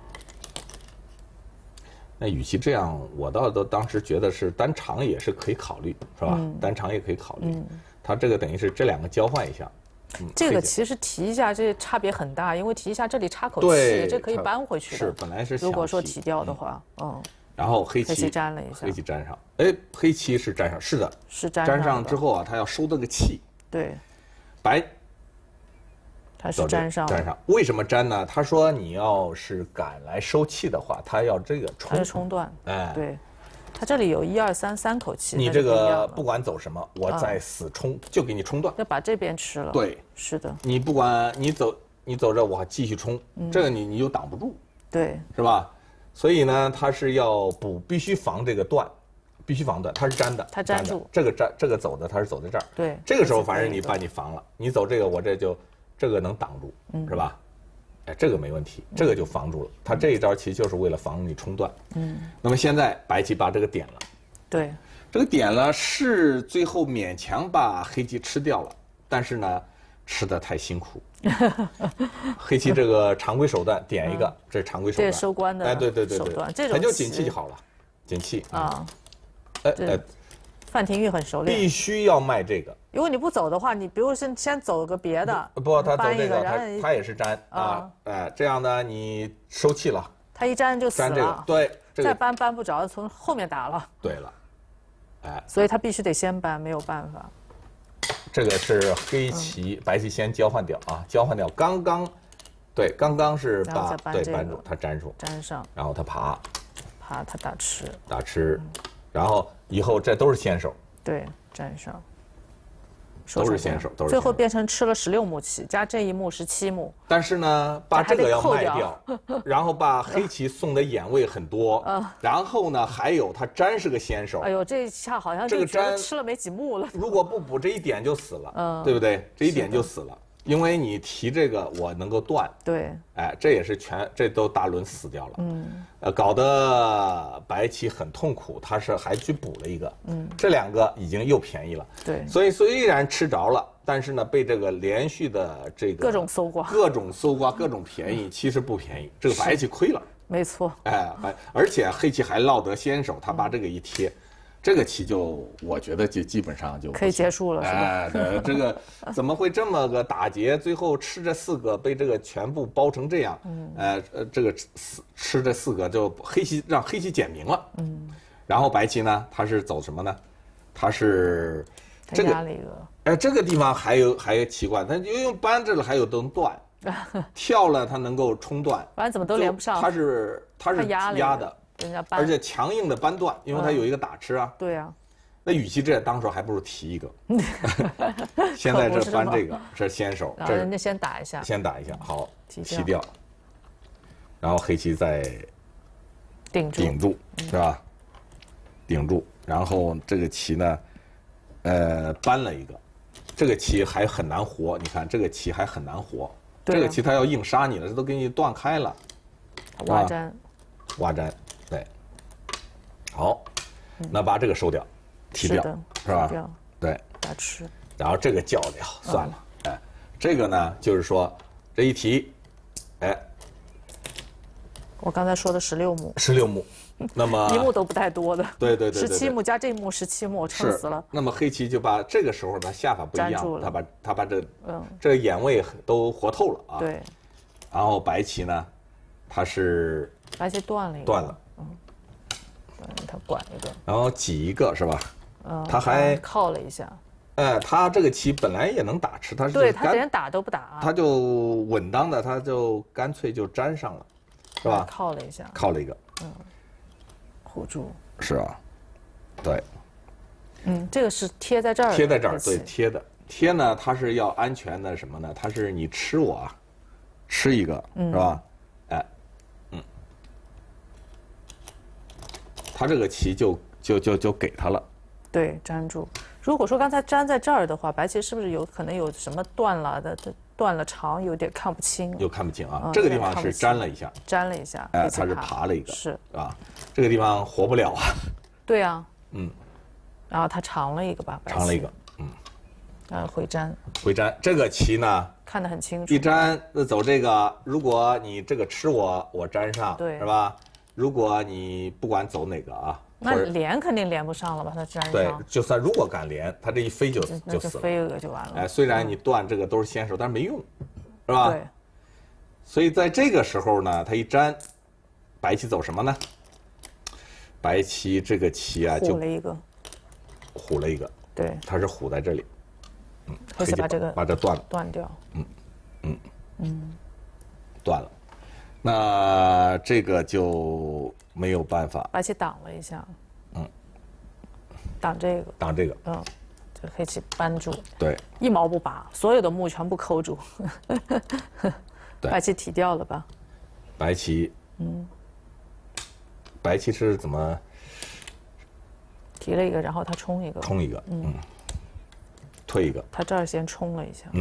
那与其这样，我当时觉得是单长也是可以考虑，是吧？单长也可以考虑。他这个等于是这2个交换一下。 这个其实提一下，这差别很大，因为提一下这里插口气，这可以扳回去的。 是，本来是如果说提掉的话， 然后黑棋粘了一下， 黑棋粘上，黑棋是粘上，是的， 是粘上之后啊，他要收这个气。 对。 白。 它是粘上。 为什么粘呢？他说你要是敢来收气的话，他要这个冲。 它是冲断。对。它这里有1、2、3口气。 你这个不管走什么，我再死冲，就给你冲断。 要把这边吃了。 对。 是的。 你不管你走着，我还继续冲，这个你就挡不住。 对。 是吧？所以呢，他是要必须防这个断，必须防断。他是粘的， 他粘住。 这个走的，他是走在这儿。 对。 这个时候，反正你把你防了，你走这个，我这个能挡住，是吧？这个没问题，这个就防住了。他这一招其实就是为了防你冲断。那么现在白棋把这个点了。 对。 这个点了是最后勉强把黑棋吃掉了，但是呢，吃的太辛苦。黑棋这个常规手段点一个，这是常规手段。 这收官的手段，这种它就紧气就好了，紧气范廷钰很熟练。 必须要卖这个。 如果你不走的话，你比如先走个别的。 不，他走这个，他也是粘这样呢，你收气了。 他一粘就死了。 对。 再扳不着，从后面打了。 对了。 所以他必须得先扳，没有办法。 这个是黑棋，白棋先交换掉交换掉。刚刚是把扳住，他粘上， 然后他爬， 他打吃， 然后以后这都是先手。 对，粘上。 都是先手，都是最后变成吃了16目棋，加这一目17目。 但是呢，把这个要卖掉，然后把黑棋送的眼位很多，然后呢，还有他粘是个先手。 哎呦，这一下好像就觉得吃了没几目了。 如果不补这一点就死了，对不对？这一点就死了。因为你提这个，我能够断， 对， 哎，这也是这都大轮死掉了，搞得白棋很痛苦，他是还去补了一个，这2个已经又便宜了， 对， 所以虽然吃着了，但是呢，被这个连续的这个各种搜刮， 各种便宜，其实不便宜，这个白棋亏了， 没错， 哎，而且黑棋还落得先手，他把这个一贴。这个棋我觉得就基本上就可以结束了，是吧？ 哎，这个怎么会这么个打劫？最后吃这4个被这个全部包成这样，这个吃这4个就让黑棋减明了，然后白棋呢，他是走什么呢？他是这个压了一个， 哎，这个地方还奇怪，他用扳着了，还有能断，跳了他能够冲断， 不然怎么都连不上？ 他是压的。而且强硬的扳断，因为它有一个打吃啊。 对呀。 那与其这，当时还不如提一个。现在这扳这个是先手， 然后人家先打一下。 先打一下，好，提掉。然后黑棋再顶住，是吧？顶住，然后这个棋呢，扳了一个，这个棋还很难活。你看这个棋还很难活，这个棋它要硬杀你了，这都给你断开了。 挖粘。 挖粘。对，好，那把这个收掉，提掉，是吧？对， 打吃。 然后这个叫掉，算了，哎，这个呢，就是说这一提，哎， 我刚才说的16目 ，16目，那么 1目都不太多的， 对 ，17目加这一目17目，撑死了。 那么黑棋就把这个时候他下法不一样，他把这个眼位都活透了啊。 对。 然后白棋呢，他是白棋断了一个。 断了。 他管一个， 然后挤一个是吧？他还靠了一下。 他这个棋本来也能打吃，他是对他连打都不打， 他就稳当的，他就干脆就粘上了，是吧？ 靠了一下， 靠了一个， 护住。 是啊，对。 这个是贴在这儿， 贴在这儿，对，贴的贴呢，它是要安全的什么呢？它是你吃我啊，吃一个是吧？他这个棋就给他了， 对，粘住。如果说刚才粘在这儿的话，白棋是不是可能有什么断了的？断了长，有点看不清。 又看不清啊！这个地方是粘了一下， 粘了一下， 哎，他是爬了一个， 是吧？这个地方活不了啊。 对啊，然后他长了一个吧， 长了一个， 回粘。 回粘这个棋呢， 看得很清楚。 一粘，那走这个，如果你这个吃我粘上， 对， 是吧？如果你不管走哪个啊， 那连肯定连不上了吧？它粘上。 对，就算如果敢连，它这一飞就死了。 飞一个就完了。 哎，虽然你断这个都是先手，但是没用，是吧？ 对。 所以在这个时候呢，它一粘，白棋走什么呢？白棋这个棋啊，就虎了一个。 对。 它是虎在这里。 黑棋把这个把这断了。 断掉。 断了。那这个就没有办法。 白棋挡了一下，挡这个， 挡这个， 这黑棋扳住， 对， 一毛不拔，所有的目全部扣住，白棋提掉了吧？ 白棋，白棋是怎么？ 提了一个，然后他冲一个， 冲一个，退一个， 他这儿先冲了一下，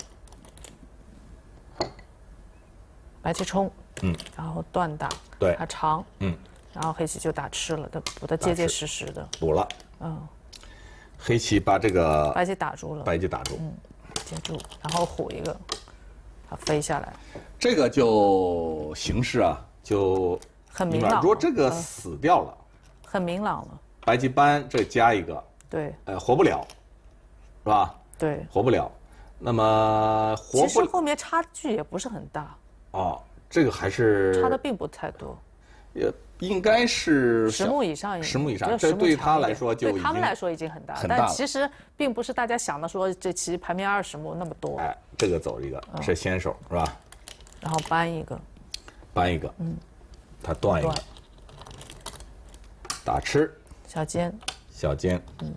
白棋冲。然后断打， 对， 它长，然后黑棋就打吃了，它补得结结实实的， 补了，黑棋把这个白棋打住了， 白棋打住， 接住，然后虎一个，它飞下来， 这个就形势啊就很明朗。 如果这个死掉了， 很明朗了。 白棋扳这加一个， 对， 活不了，是吧？ 对， 活不了。那么其实后面差距也不是很大。 哦。这个还是差的并不太多， 也应该是 10目以上 ，10目以上，这对他来说就对他们来说已经很大，但其实并不是大家想的说这棋排名20目那么多。 哎，这个走一个是先手是吧？ 然后扳一个， 他断一个，打吃， 小尖，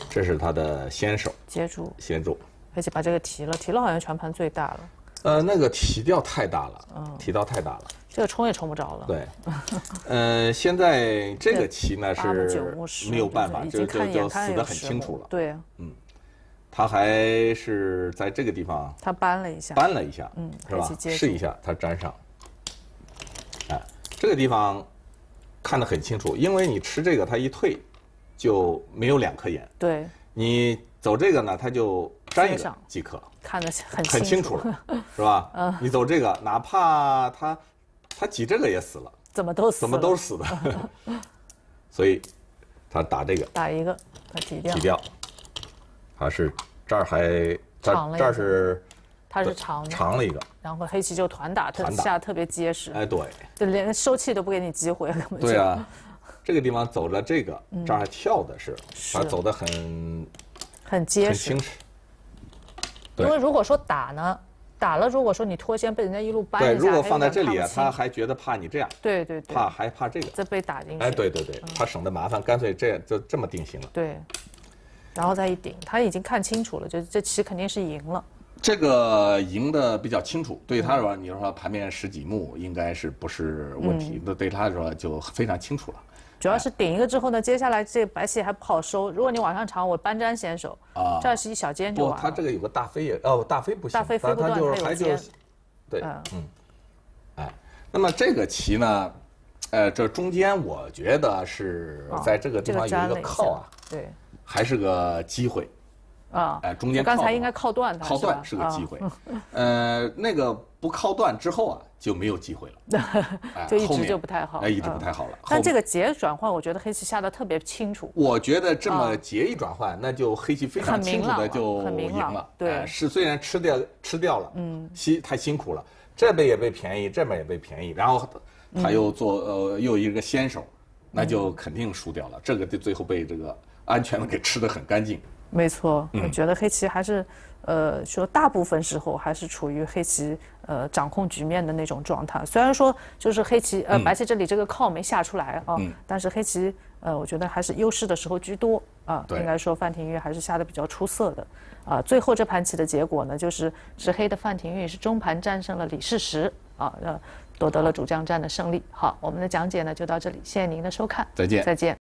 这是他的先手接住， 先住， 而且把这个提了好像全盘最大了。 那个提掉太大了，提到太大了， 这个冲也冲不着了。 对，现在这个棋呢是没有办法，就死得很清楚了。 对， 他还是在这个地方， 他搬了一下， 是吧？试一下，他粘上。哎，这个地方看得很清楚，因为你吃这个，他一退就没有2颗眼。 对， 你走这个呢，他就粘一个即可， 看得很清楚了，是吧？你走这个，哪怕他挤这个也死了， 怎么都死的。所以他打这个， 打一个，他提掉。他是这儿还这儿是， 他是长了一个， 然后黑棋就团打，下得特别结实。 哎，对， 就连收气都不给你机会，根本就。 对啊，这个地方走了这个，这儿还跳的是，他走得很结实， 很清楚。 因为如果说打了，如果说你脱先被人家一路扳一下， 对，如果放在这里啊，他还觉得怕你这样， 对， 还怕这个， 再被打进去。 哎，对，他省得麻烦，干脆这么定型了。 对。然后再一顶，他已经看清楚了，就这棋肯定是赢了。 这个赢的比较清楚，对他说，你说盘面10几目应该是不是问题？那对他说就非常清楚了。 主要是顶一个之后呢，接下来这白棋还不好收。如果你往上长，我搬粘先手啊，这儿是一小尖就完了。 他这个有个大飞也大飞不行， 大飞飞不断， 他就对，哎，那么这个棋呢，这中间我觉得是在这个地方有一个靠啊， 对。 还是个机会，中间刚才应该靠断它， 靠断是个机会，那个不靠断之后啊就没有机会了， 就一直就不太好， 一直不太好了。 但这个劫转换，我觉得黑棋下的特别清楚。 我觉得这么劫一转换，那就黑棋非常清楚的就赢了。 对， 是虽然吃掉了，太辛苦了，这边也被便宜，这边也被便宜，然后他又又一个先手，那就肯定输掉了。这个最后被这个安全的给吃得很干净。 没错，我觉得黑棋还是，说大部分时候还是处于黑棋掌控局面的那种状态。虽然说就是黑棋白棋这里这个靠没下出来啊，但是黑棋我觉得还是优势的时候居多啊。应该说范廷钰还是下的比较出色的啊。最后这盘棋的结果呢，就是执黑的范廷钰是中盘战胜了李世石啊，夺得了主将战的胜利。好，我们的讲解呢就到这里，谢谢您的收看， 再见。